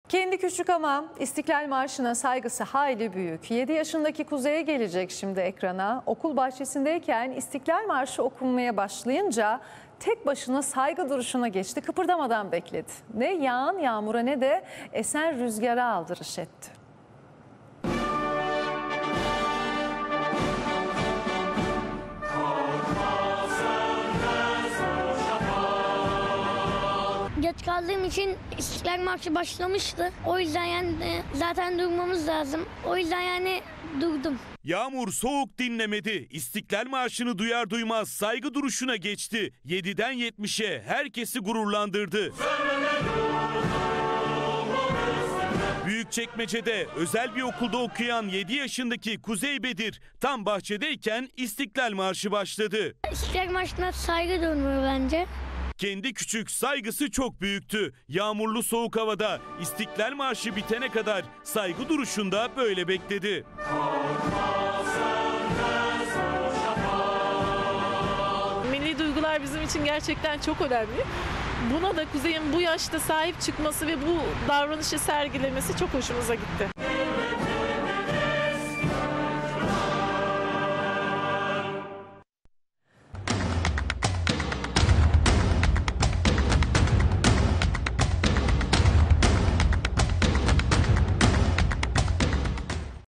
Kendi küçük ama İstiklal Marşı'na saygısı hayli büyük. 7 yaşındaki Kuzey'e gelecek şimdi ekrana. Okul bahçesindeyken İstiklal Marşı okunmaya başlayınca tek başına saygı duruşuna geçti. Kıpırdamadan bekledi. Ne yağan yağmura ne de esen rüzgara aldırış etti. Geç kaldığım için İstiklal Marşı başlamıştı. O yüzden yani zaten durmamız lazım. O yüzden yani durdum. Yağmur soğuk dinlemedi. İstiklal Marşı'nı duyar duymaz saygı duruşuna geçti. 7'den 70'e herkesi gururlandırdı. Büyükçekmece'de özel bir okulda okuyan 7 yaşındaki Kuzey Bedir tam bahçedeyken İstiklal Marşı başladı. İstiklal Marşı'na saygı durmuyor bence. Kendi küçük, saygısı çok büyüktü. Yağmurlu soğuk havada İstiklal Marşı bitene kadar saygı duruşunda böyle bekledi. Milli duygular bizim için gerçekten çok önemli. Buna da Kuzey'in bu yaşta sahip çıkması ve bu davranışı sergilemesi çok hoşumuza gitti.